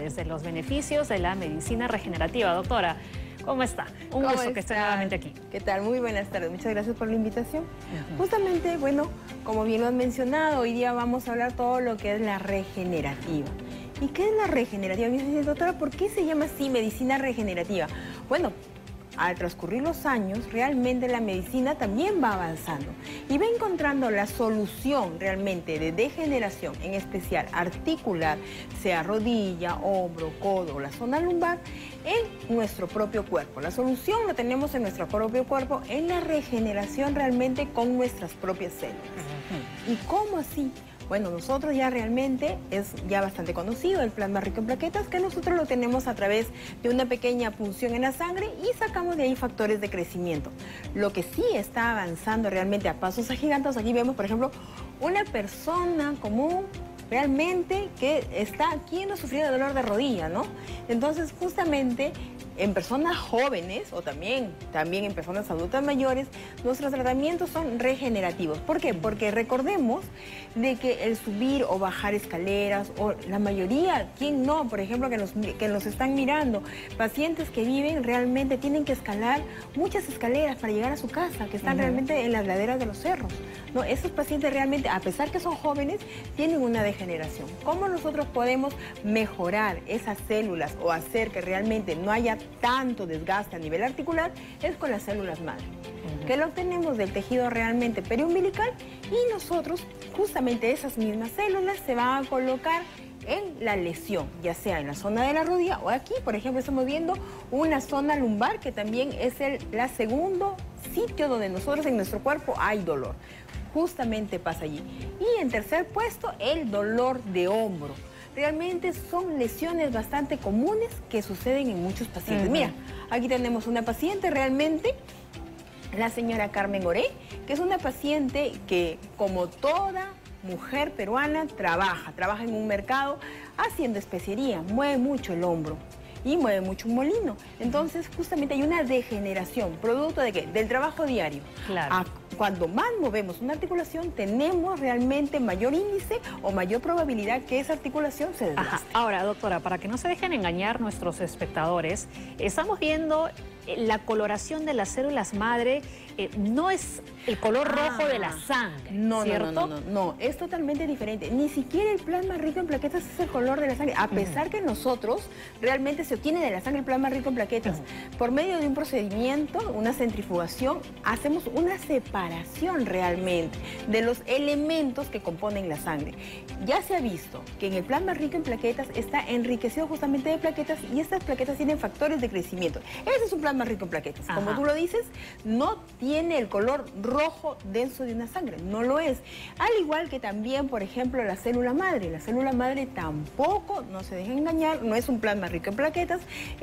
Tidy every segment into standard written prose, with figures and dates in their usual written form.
curiosidades de los beneficios de la medicina regenerativa. Doctora, ¿cómo está? Un gusto que esté nuevamente aquí. ¿Qué tal? Muy buenas tardes. Muchas gracias por la invitación. Justamente, bueno, como bien lo han mencionado, hoy día vamos a hablar todo lo que es la regenerativa. ¿Y qué es la regenerativa? Me dice, doctora, ¿por qué se llama así medicina regenerativa? Bueno, al transcurrir los años, realmente la medicina también va avanzando y va encontrando la solución realmente de degeneración, en especial articular, sea rodilla, hombro, codo o la zona lumbar, en nuestro propio cuerpo. La solución la tenemos en nuestro propio cuerpo, en la regeneración realmente con nuestras propias células. ¿Y cómo así? Bueno, nosotros ya realmente es ya bastante conocido el plasma rico en plaquetas, que nosotros lo tenemos a través de una pequeña punción en la sangre y sacamos de ahí factores de crecimiento. Lo que sí está avanzando realmente a pasos agigantados, aquí vemos, por ejemplo, una persona común realmente que está aquí no sufriendo de dolor de rodilla, ¿no? Entonces, justamente en personas jóvenes o también en personas adultas mayores, nuestros tratamientos son regenerativos. ¿Por qué? Porque recordemos de que el subir o bajar escaleras, o la mayoría, ¿quién no? Por ejemplo, que nos están mirando, pacientes que viven realmente tienen que escalar muchas escaleras para llegar a su casa, que están realmente en las laderas de los cerros, ¿no? Esos pacientes realmente, a pesar que son jóvenes, tienen una degeneración. ¿Cómo nosotros podemos mejorar esas células o hacer que realmente no haya tanto desgaste a nivel articular? Es con las células madre, que lo obtenemos del tejido realmente periumbilical, y nosotros justamente esas mismas células se van a colocar en la lesión, ya sea en la zona de la rodilla o aquí, por ejemplo, estamos viendo una zona lumbar que también es el segundo sitio donde nosotros en nuestro cuerpo hay dolor. Justamente pasa allí. Y en tercer puesto, el dolor de hombro. Realmente son lesiones bastante comunes que suceden en muchos pacientes. Mira, aquí tenemos una paciente realmente, la señora Carmen Oré, que es una paciente que, como toda mujer peruana, trabaja en un mercado haciendo especería, mueve mucho el hombro y mueve mucho un molino. Entonces, justamente hay una degeneración, producto de ¿qué? Del trabajo diario. Claro. Cuando más movemos una articulación, tenemos realmente mayor índice o mayor probabilidad que esa articulación se desgaste. Ahora, doctora, para que no se dejen engañar nuestros espectadores, estamos viendo la coloración de las células madre, no es el color rojo de la sangre, ¿cierto? No, es totalmente diferente. Ni siquiera el plasma rico en plaquetas es el color de la sangre, a pesar que nosotros realmente se obtiene de la sangre el plasma rico en plaquetas. Por medio de un procedimiento, una centrifugación, hacemos una separación realmente de los elementos que componen la sangre. Ya se ha visto que en el plasma rico en plaquetas está enriquecido justamente de plaquetas, y estas plaquetas tienen factores de crecimiento. Ese es un plasma rico en plaquetas. Como tú lo dices, no tiene el color rojo denso de una sangre, no lo es. Al igual que también, por ejemplo, la célula madre. La célula madre tampoco, no se dejen engañar, no es un plasma rico en plaquetas,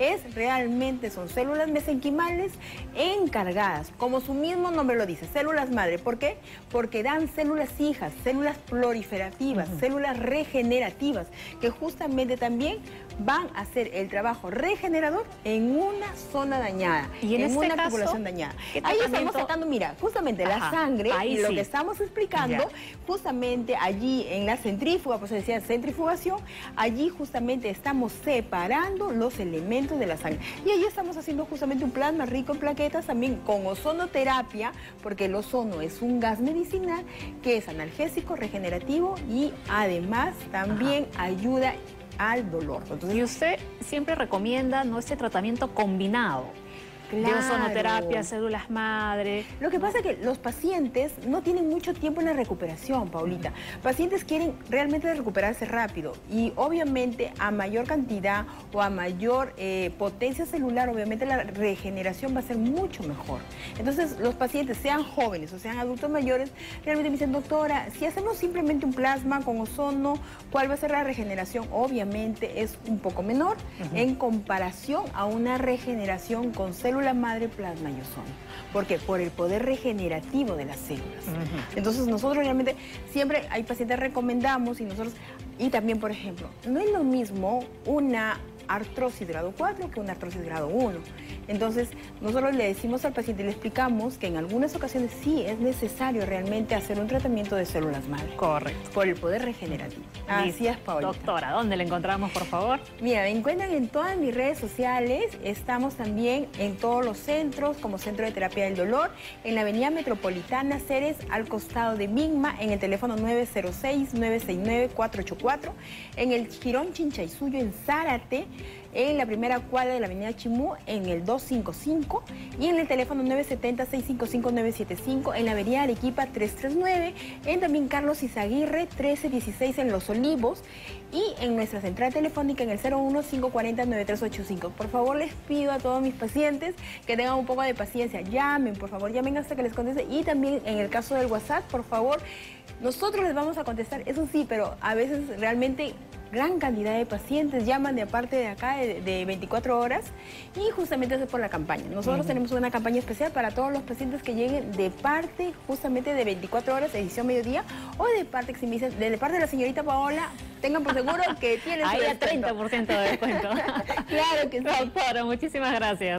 son células mesenquimales encargadas, como su mismo nombre lo dice, células madre. ¿Por qué? Porque dan células hijas, células proliferativas, células regenerativas, que justamente también van a hacer el trabajo regenerador en una zona dañada, y en una articulación dañada. Ahí estamos sacando, mira, justamente la sangre, y lo que estamos explicando, justamente allí en la centrífuga, pues se decía centrifugación, allí justamente estamos separando los elementos de la sangre. Y allí estamos haciendo justamente un plasma rico en plaquetas, también con ozonoterapia, porque el ozono es un gas medicinal que es analgésico, regenerativo y además también ayuda al dolor. Entonces, y usted siempre recomienda, ¿no?, este tratamiento combinado. De ozonoterapia, células madre. Lo que pasa es que los pacientes no tienen mucho tiempo en la recuperación, Paulita. Pacientes quieren realmente recuperarse rápido, y obviamente a mayor cantidad o a mayor potencia celular, obviamente la regeneración va a ser mucho mejor. Entonces, los pacientes, sean jóvenes o sean adultos mayores, realmente me dicen, doctora, si hacemos simplemente un plasma con ozono, ¿cuál va a ser la regeneración? Obviamente es un poco menor en comparación a una regeneración con células madre, plasma y ozono. ¿Por qué? Por el poder regenerativo de las células. Entonces, nosotros realmente siempre hay pacientes recomendamos, y también, por ejemplo, no es lo mismo una artrosis grado 4 que una artrosis grado 1. Entonces, nosotros le decimos al paciente y le explicamos que en algunas ocasiones sí es necesario realmente hacer un tratamiento de células madre. Correcto. Por el poder regenerativo. Así es, Paola. Doctora, ¿dónde la encontramos, por favor? Mira, me encuentran en todas mis redes sociales. Estamos también en todos los centros, como Centro de Terapia del Dolor, en la Avenida Metropolitana Ceres, al costado de Migma, en el teléfono 906-969-484, en el Jirón Chinchaysuyo, en Zárate, en la primera cuadra de la Avenida Chimú, en el 255, y en el teléfono 970-655-975, en la Avenida Arequipa 339, en también Carlos Izaguirre 1316 en Los Olivos, y en nuestra central telefónica en el 01-540-9385. Por favor, les pido a todos mis pacientes que tengan un poco de paciencia. Llamen, por favor, llamen hasta que les conteste. Y también en el caso del WhatsApp, por favor, nosotros les vamos a contestar, eso sí, pero a veces realmente gran cantidad de pacientes llaman de aparte de acá de 24 horas y justamente eso es por la campaña. Nosotros tenemos una campaña especial para todos los pacientes que lleguen de parte justamente de 24 horas, edición mediodía, o de parte, que si me dicen, de parte de la señorita Paola, tengan por seguro que tienen su Ahí a descuento. 30% de descuento. Claro que sí. Doctora, muchísimas gracias.